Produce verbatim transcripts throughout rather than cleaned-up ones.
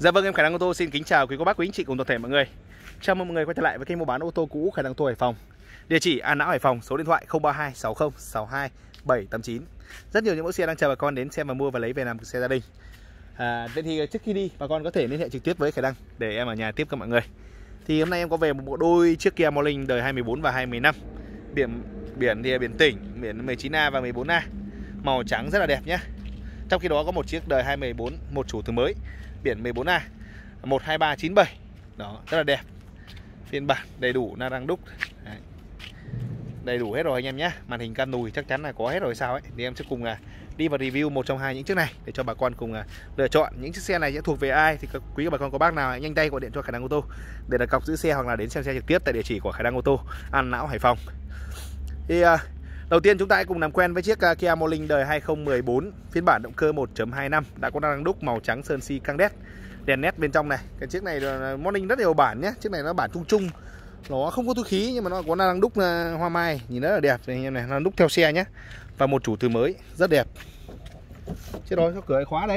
Dạ vâng, em Khải Đăng Ô Tô xin kính chào quý cô bác, quý anh chị cùng toàn thể mọi người. Chào mừng mọi người quay trở lại với kênh mua bán ô tô cũ Khải Đăng Ô Tô Hải Phòng. Địa chỉ An Lão Hải Phòng, số điện thoại không ba hai sáu không sáu hai bảy tám chín. Rất nhiều những mẫu xe đang chờ bà con đến xem và mua và lấy về làm xe gia đình. À, vậy thì trước khi đi, bà con có thể liên hệ trực tiếp với Khải Đăng để em ở nhà tiếp các mọi người. Thì hôm nay em có về một bộ đôi chiếc Kia Morning đời hai mươi bốn và hai mươi lăm. Biển biển thì biển tỉnh, biển mười chín A và mười bốn A. Màu trắng rất là đẹp nhé. Trong khi đó có một chiếc đời hai mươi bốn, một chủ từ mới, biển mười bốn A một hai ba chín bảy. Đó, rất là đẹp. Phiên bản đầy đủ na răng đúc. Đấy. Đầy đủ hết rồi anh em nhé. Màn hình can nùi chắc chắn là có hết rồi sao ấy. Thì em sẽ cùng uh, đi vào review một trong hai những chiếc này để cho bà con cùng uh, lựa chọn những chiếc xe này sẽ thuộc về ai. Thì quý bà con có bác nào nhanh tay gọi điện cho Khải Đăng Ô Tô để đặt cọc giữ xe hoặc là đến xem xe trực tiếp tại địa chỉ của Khải Đăng Ô Tô, An Lão Hải Phòng. Thì uh, đầu tiên chúng ta hãy cùng làm quen với chiếc uh, Kia Morning đời hai không một bốn, phiên bản động cơ một chấm hai năm, đã có na răng đúc màu trắng sơn si căng đét, đèn nét bên trong này. Cái chiếc này uh, Morning rất nhiều bản nhé. Chiếc này nó bản trung trung, nó không có túi khí nhưng mà nó có na răng đúc uh, hoa mai, nhìn rất là đẹp này em này, na răng đúc theo xe nhé. Và một chủ từ mới rất đẹp. Chết rồi, sao cửa ấy khóa đây?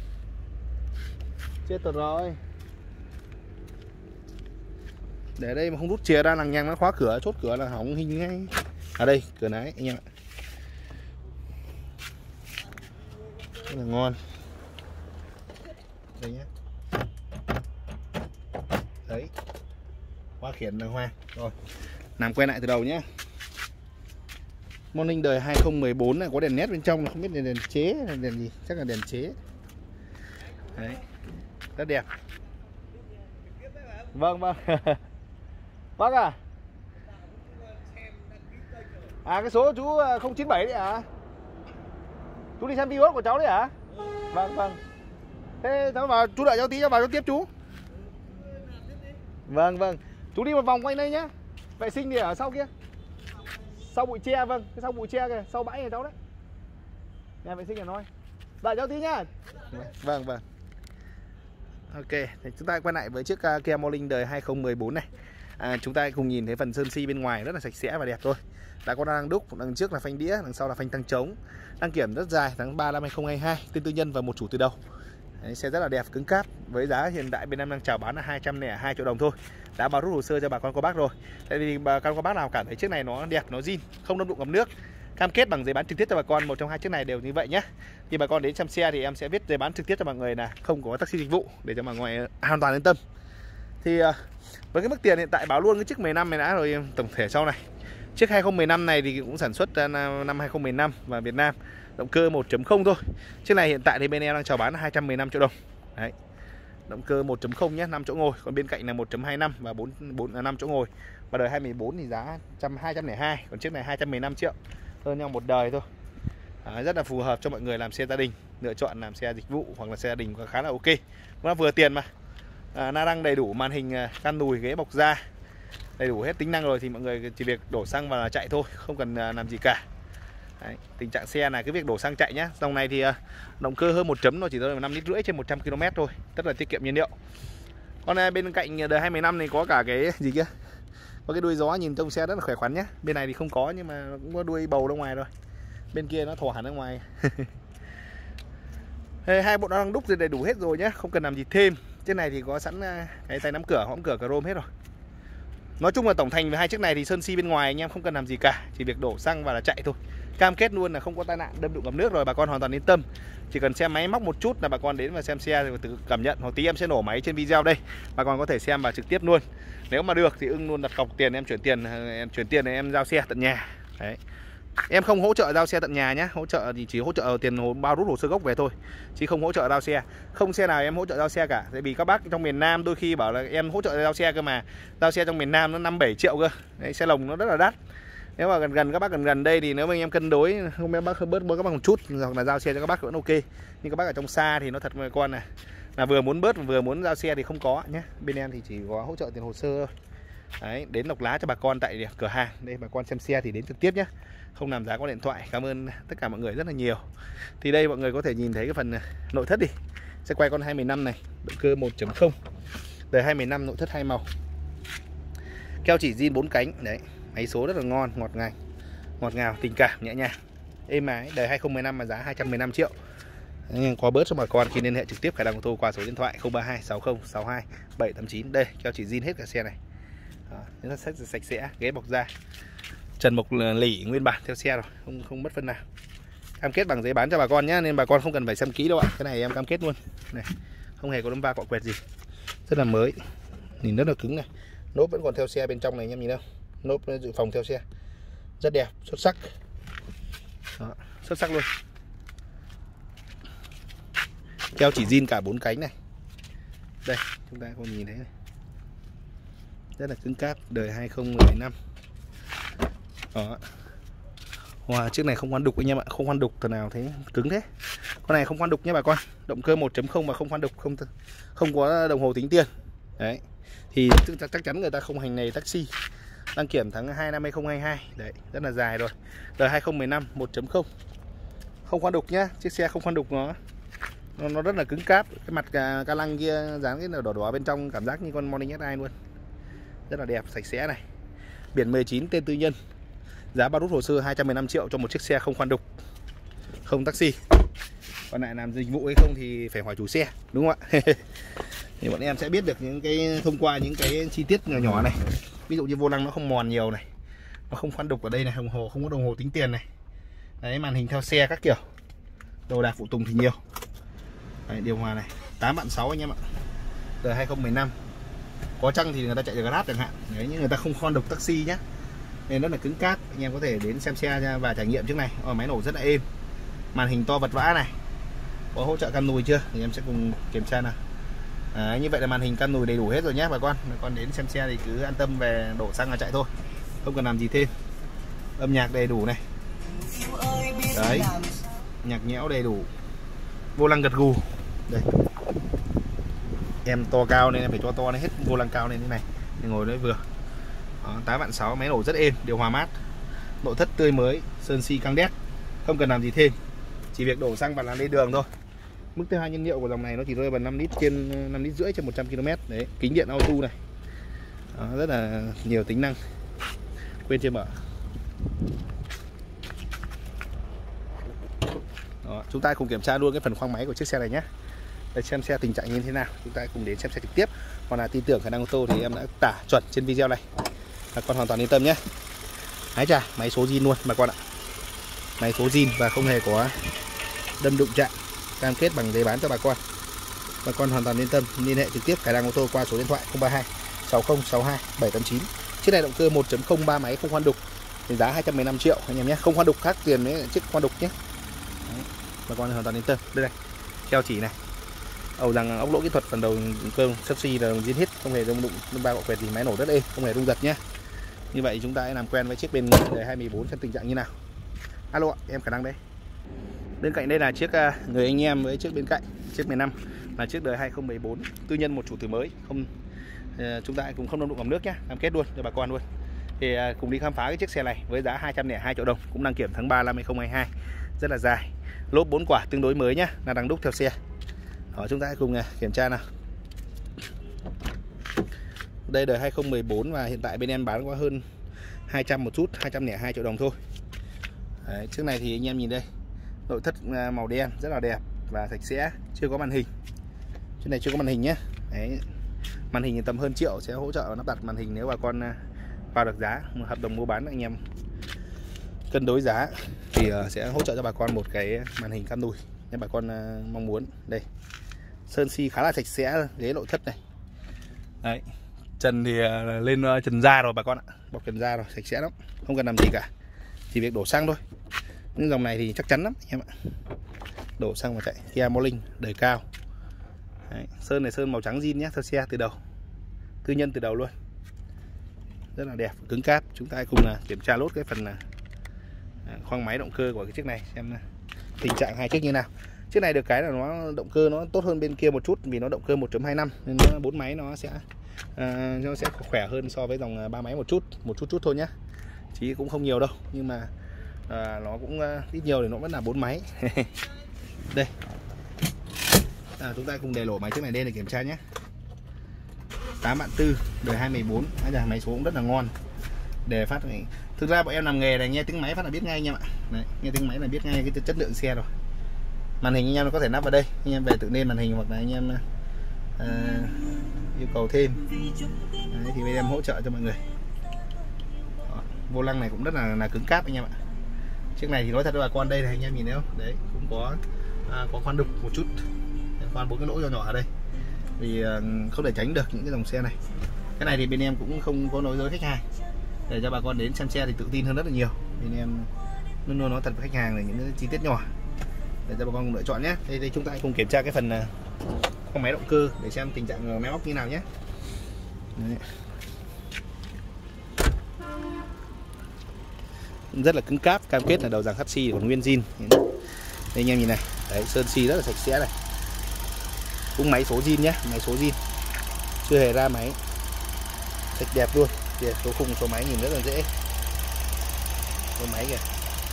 Chết rồi rồi. Để đây mà không rút chìa ra lằng nhằng nó khóa cửa, chốt cửa là hỏng hình ngay. À đây, cửa này anh em ạ. Rất là ngon. Đây nhé. Đấy. Khóa khiển đàng hoàng. Rồi. Làm quen lại từ đầu nhé. Morning đời hai không một bốn này có đèn nét bên trong, không biết là đèn chế hay đèn gì, chắc là đèn chế. Đấy. Rất đẹp. Vâng vâng. Bác à. À cái số chú không chín bảy đấy hả? Chú đi xem video của cháu đấy hả? Vâng vâng. Thế cháu vào, chú đợi cháu tí, cháu vào cháu tiếp chú. Vâng vâng. Chú đi một vòng quanh đây nhá. Vệ sinh thì ở sau kia. Sau bụi tre, vâng, cái sau bụi tre kìa, sau bãi này cháu đấy. Nhà vệ sinh là nói. Đợi cháu tí nhá. Vâng vâng. Ok, thì chúng ta quay lại với chiếc uh, Kia Morning đời hai không một bốn này. À, chúng ta cùng nhìn thấy phần sơn si bên ngoài rất là sạch sẽ và đẹp thôi. Đã có đăng đúc, đằng trước là phanh đĩa, đằng sau là phanh tăng trống. Đăng kiểm rất dài, tháng ba năm hai không hai hai, tên tư nhân và một chủ từ đầu. Đấy, xe rất là đẹp, cứng cáp. Với giá hiện tại bên em đang chào bán là hai trăm lẻ hai triệu đồng thôi. Đã báo rút hồ sơ cho bà con cô bác rồi. Tại vì bà con cô bác nào cảm thấy chiếc này nó đẹp, nó zin, không đâm đụng ngập nước, cam kết bằng giấy bán trực tiếp cho bà con, một trong hai chiếc này đều như vậy nhé. Khi bà con đến xem xe thì em sẽ viết giấy bán trực tiếp cho mọi người là không có taxi dịch vụ để cho mọi người hoàn toàn yên tâm. Thì với cái mức tiền hiện tại báo luôn cái chiếc mười lăm này đã rồi, tổng thể sau này. Chiếc hai không một năm này thì cũng sản xuất năm hai không một năm và Việt Nam, động cơ một chấm không thôi. Chiếc này hiện tại thì bên em đang chào bán là hai trăm mười lăm triệu đồng. Đấy. Động cơ một chấm không nhé, năm chỗ ngồi, còn bên cạnh là một chấm hai năm và bốn bốn năm chỗ ngồi. Và đời hai mươi bốn thì giá hai trăm lẻ hai, còn chiếc này hai trăm mười lăm triệu, hơn nhau một đời thôi. À, rất là phù hợp cho mọi người làm xe gia đình, lựa chọn làm xe dịch vụ hoặc là xe gia đình khá là ok. Nó vừa tiền mà. À, na răng đầy đủ, màn hình can đùi, ghế bọc da, đầy đủ hết tính năng rồi thì mọi người chỉ việc đổ xăng và chạy thôi, không cần làm gì cả. Đấy, tình trạng xe này cái việc đổ xăng chạy nhá. Dòng này thì động cơ hơn một chấm, nó chỉ rơi năm lít rưỡi trên một trăm ki lô mét thôi, rất là tiết kiệm nhiên liệu. Còn bên cạnh đời hai mươi lăm này có cả cái gì kia, có cái đuôi gió, nhìn trông xe rất là khỏe khoắn nhá. Bên này thì không có nhưng mà cũng có đuôi bầu ra ngoài rồi. Bên kia nó thò hẳn ra ngoài. Hai bộ đăng đúc thì đầy đủ hết rồi nhá, không cần làm gì thêm. Chiếc này thì có sẵn cái tay nắm cửa, hõm cửa chrome hết rồi. Nói chung là tổng thành với hai chiếc này thì sơn si bên ngoài anh em không cần làm gì cả, chỉ việc đổ xăng và là chạy thôi. Cam kết luôn là không có tai nạn đâm đụng ngập nước rồi, bà con hoàn toàn yên tâm. Chỉ cần xem máy móc một chút là bà con đến và xem xe rồi tự cảm nhận, hoặc tí em sẽ nổ máy trên video đây, bà con có thể xem và trực tiếp luôn. Nếu mà được thì ưng luôn đặt cọc tiền, em chuyển tiền, em chuyển tiền để em giao xe tận nhà. Đấy. Em không hỗ trợ giao xe tận nhà nhé, hỗ trợ thì chỉ hỗ trợ tiền bao rút hồ sơ gốc về thôi, chứ không hỗ trợ giao xe. Không xe nào em hỗ trợ giao xe cả. Tại vì các bác trong miền Nam đôi khi bảo là em hỗ trợ giao xe cơ mà giao xe trong miền Nam nó năm bảy triệu cơ. Đấy, xe lồng nó rất là đắt. Nếu mà gần gần các bác gần gần đây thì nếu mà anh em cân đối, không em bác bớt bớt các bác một chút hoặc là giao xe cho các bác vẫn ok. Nhưng các bác ở trong xa thì nó thật với con này là vừa muốn bớt vừa muốn giao xe thì không có nhé. Bên em thì chỉ có hỗ trợ tiền hồ sơ thôi. Đấy, đến lọc lá cho bà con tại cửa hàng. Đây bà con xem xe thì đến trực tiếp nhé, không làm giá qua điện thoại. Cảm ơn tất cả mọi người rất là nhiều. Thì đây mọi người có thể nhìn thấy cái phần nội thất đi. Sẽ quay con hai mươi lăm này, động cơ một chấm không, đời hai mươi lăm, nội thất hai màu, keo chỉ zin bốn cánh. Đấy, máy số rất là ngon, ngọt ngào, ngọt ngào, tình cảm, nhẹ nhàng, êm ái. Đời hai không một năm mà giá hai trăm mười lăm triệu. Có bớt cho bà con khi liên hệ trực tiếp Khải Đăng ô tô qua số điện thoại không ba hai sáu không sáu hai bảy tám chín. Đây, keo chỉ zin hết cả xe này. Đó, rất sạch, sạch sẽ, ghế bọc da, trần mộc lỉ nguyên bản theo xe rồi, không không mất phân nào. Cam kết bằng giấy bán cho bà con nhé, nên bà con không cần phải xem kỹ đâu ạ. Cái này em cam kết luôn này, không hề có đâm va cọ quẹt gì, rất là mới, nhìn rất là cứng này. Nốp vẫn còn theo xe bên trong này, anh em nhìn đâu, nốp dự phòng theo xe rất đẹp, xuất sắc. Đó, xuất sắc luôn. Keo chỉ zin cả bốn cánh này. Đây, chúng ta còn nhìn thấy này, rất là cứng cáp, đời hai không một năm. Đó. Wow, chiếc này không khoan đục anh em ạ, không khoan đục thật nào thấy cứng thế. Con này không khoan đục nhé bà con, động cơ một chấm không mà không khoan đục, không không có đồng hồ tính tiền. Đấy. Thì chắc, chắc chắn người ta không hành nghề taxi. Đăng kiểm tháng hai năm hai không hai hai. Đấy, rất là dài rồi. Đời hai không một năm một chấm không. Không khoan đục nhá, chiếc xe không khoan đục nó nó, nó rất là cứng cáp. Cái mặt ca, ca lăng kia dán cái đỏ đỏ bên trong cảm giác như con Morning ét i luôn. Rất là đẹp, sạch sẽ này. Biển mười chín tên tư nhân. Giá bao rút hồ sơ hai trăm mười lăm triệu cho một chiếc xe không khoan đục, không taxi. Còn lại làm dịch vụ hay không thì phải hỏi chủ xe, đúng không ạ? Thì bọn em sẽ biết được những cái thông qua những cái chi tiết nhỏ nhỏ này. Ví dụ như vô lăng nó không mòn nhiều này, nó không khoan đục ở đây này, đồng hồ không có đồng hồ tính tiền này. Đấy, màn hình theo xe các kiểu, đồ đạc phụ tùng thì nhiều. Đấy, điều hòa này tám vạn sáu anh em ạ, đời hai không một năm. Có chăng thì người ta chạy được Grab chẳng hạn. Đấy, nhưng người ta không khoan đục taxi nhá, nên rất là cứng cáp. Anh em có thể đến xem xe và trải nghiệm chiếc này. Ở máy nổ rất là êm, màn hình to vật vã này, có hỗ trợ cam nùi chưa thì em sẽ cùng kiểm tra nào. Đấy, như vậy là màn hình cam nùi đầy đủ hết rồi nhé bà con. Bà con đến xem xe thì cứ an tâm về đổ xăng là chạy thôi, không cần làm gì thêm. Âm nhạc đầy đủ này, đấy, nhạc nhẽo đầy đủ, vô lăng gật gù. Đây, em to cao nên em phải cho to lên hết vô lăng cao lên thế này để ngồi đấy vừa. Đó, tám vạn sáu, máy nổ rất êm, điều hòa mát, nội thất tươi mới, sơn xi căng đét, không cần làm gì thêm, chỉ việc đổ xăng và làm lên đường thôi. Mức tiêu hao nhiên liệu của dòng này nó chỉ rơi vào năm lít trên năm lít rưỡi trên một trăm ki lô mét. Đấy, kính điện auto này. Đó, rất là nhiều tính năng. Quên chưa mở. Đó, chúng ta cùng kiểm tra luôn cái phần khoang máy của chiếc xe này nhé. Để xem xe tình trạng như thế nào, chúng ta cùng đến xem xe trực tiếp. Còn là tin tưởng Khải Đăng ô tô thì em đã tả chuẩn trên video này, bà con hoàn toàn yên tâm nhé. Hái chà, máy số zin luôn bà con ạ, máy số zin và không hề có đâm đụng chạm, cam kết bằng giấy bán cho bà con. Bà con hoàn toàn yên tâm liên hệ trực tiếp Khải Đăng ô tô qua số điện thoại không ba hai sáu không sáu hai bảy tám chín. Chiếc này động cơ một chấm không ba máy không khoan đục, thì giá hai trăm mười lăm triệu anh em nhé, không khoan đục khác tiền với chiếc khoan đục nhé. Đấy, bà con hoàn toàn yên tâm. Đây này, keo chỉ này, ầu rằng ốc lỗ kỹ thuật phần đầu cơ sấp xi là zin hết, không hề rung đụng ba cọ quẹt gì, máy nổ rất êm, không hề rung giật nhé. Như vậy chúng ta hãy làm quen với chiếc bên đời hai mươi bốn xem tình trạng như nào. Alo ạ, em Khải Đăng đây. Bên cạnh đây là chiếc người anh em với chiếc bên cạnh, chiếc mười lăm là chiếc đời hai không một bốn, tư nhân một chủ thử mới, không chúng ta cũng không đâm đụng ngầm nước nhé, cam kết luôn cho bà con luôn. Thì cùng đi khám phá cái chiếc xe này với giá hai trăm lẻ hai triệu đồng, cũng đăng kiểm tháng ba năm hai không hai hai, rất là dài, lốp bốn quả tương đối mới nhá, là đang đúc theo xe. Đó, chúng ta hãy cùng kiểm tra nào. Đây đời hai không một bốn và hiện tại bên em bán có hơn hai trăm một chút, hai trăm lẻ hai triệu đồng thôi. Đấy, chiếc này thì anh em nhìn đây, nội thất màu đen rất là đẹp và sạch sẽ, chưa có màn hình. Chiếc này chưa có màn hình nhé. Đấy, màn hình tầm hơn triệu sẽ hỗ trợ lắp đặt màn hình nếu bà con vào được giá hợp đồng mua bán, anh em cân đối giá thì sẽ hỗ trợ cho bà con một cái màn hình cam nùi nếu bà con mong muốn. Đây, sơn xi khá là sạch sẽ, ghế nội thất này. Đấy, trần thì lên trần da rồi bà con ạ, bọc trần da rồi, sạch sẽ lắm, không cần làm gì cả, chỉ việc đổ xăng thôi. Nhưng dòng này thì chắc chắn lắm anh em ạ, đổ xăng mà chạy. Kia Morning đời cao. Đấy, sơn này sơn màu trắng zin nhé, theo xe từ đầu, tư nhân từ đầu luôn, rất là đẹp, cứng cáp. Chúng ta cùng là kiểm tra lốt cái phần là khoang máy động cơ của cái chiếc này xem tình trạng hai chiếc như nào. Chiếc này được cái là nó động cơ nó tốt hơn bên kia một chút, vì nó động cơ một chấm hai năm nên nó bốn máy nó sẽ à, nó sẽ khỏe hơn so với dòng ba máy một chút, một chút chút thôi nhá, chứ cũng không nhiều đâu, nhưng mà à, nó cũng ít nhiều thì nó vẫn là bốn máy. Đây, à, chúng ta cùng để lỗ máy chiếc này lên để kiểm tra nhé. Tám vạn tư, đời hai bốn, máy số cũng rất là ngon. Để phát này, thực ra bọn em làm nghề này nghe tiếng máy phát là biết ngay nha bạn. Đấy, nghe tiếng máy là biết ngay cái chất lượng xe rồi. Màn hình anh em có thể lắp vào đây, anh em về tự nên màn hình hoặc là anh em à, yêu cầu thêm. Đấy, thì bên em hỗ trợ cho mọi người. Đó, vô lăng này cũng rất là là cứng cáp anh em ạ. Chiếc này thì nói thật với bà con, đây này anh em nhìn thấy không? Đấy, cũng có à, có khoan đục một chút, khoan bốn cái lỗ nhỏ nhỏ ở đây, vì à, không thể tránh được những cái dòng xe này. Cái này thì bên em cũng không có nói dối khách hàng, để cho bà con đến xem xe thì tự tin hơn rất là nhiều. Bên em luôn luôn nói thật với khách hàng là những cái chi tiết nhỏ để cho bà con lựa chọn nhé. Đây, đây chúng ta cùng kiểm tra cái phần khoang máy động cơ để xem tình trạng máy móc như nào nhé. Đấy. Rất là cứng cáp, cam kết là đầu giằng hắt xi còn nguyên zin. Đây anh em nhìn này, đấy, sơn xi rất là sạch sẽ này, cũng máy số zin nhé, máy số zin, chưa hề ra máy, sạch đẹp luôn. Kìa, số khung số máy nhìn rất là dễ, số máy kìa,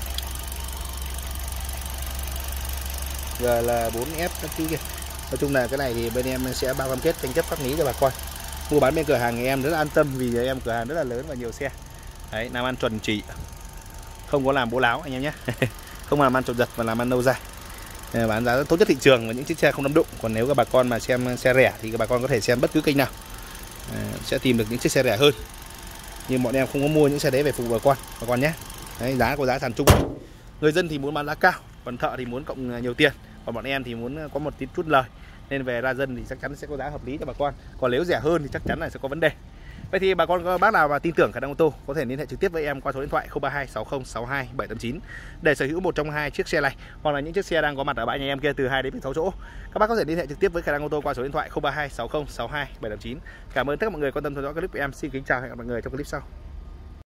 giờ là bốn F các thứ kìa. Nói chung là cái này thì bên em sẽ bao cam kết tranh chấp pháp lý cho bà con. Mua bán bên cửa hàng thì em rất là an tâm, vì em cửa hàng rất là lớn và nhiều xe. Đấy, làm ăn chuẩn chỉ, không có làm bố láo anh em nhé. Không làm ăn trộm giật và làm ăn lâu dài. Bán giá tốt nhất thị trường và những chiếc xe không đâm đụng. Còn nếu các bà con mà xem xe rẻ thì các bà con có thể xem bất cứ kênh nào, à, sẽ tìm được những chiếc xe rẻ hơn. Nhưng bọn em không có mua những xe đấy về phục vụ bà con, bà con nhé. Đấy, giá có giá sàn chung. Người dân thì muốn bán giá cao, còn thợ thì muốn cộng nhiều tiền, còn bọn em thì muốn có một tí chút lời, nên về ra dân thì chắc chắn sẽ có giá hợp lý cho bà con. Còn nếu rẻ hơn thì chắc chắn là sẽ có vấn đề. Vậy thì bà con có bác nào mà tin tưởng khả năng ô tô có thể liên hệ trực tiếp với em qua số điện thoại không ba hai sáu không sáu hai bảy tám chín để sở hữu một trong hai chiếc xe này, hoặc là những chiếc xe đang có mặt ở bãi nhà em kia từ hai đến sáu chỗ. Các bác có thể liên hệ trực tiếp với khả năng ô tô qua số điện thoại không ba hai sáu không sáu hai bảy tám chín. Cảm ơn tất cả mọi người quan tâm theo dõi clip của em. Xin kính chào, hẹn gặp mọi người trong clip sau.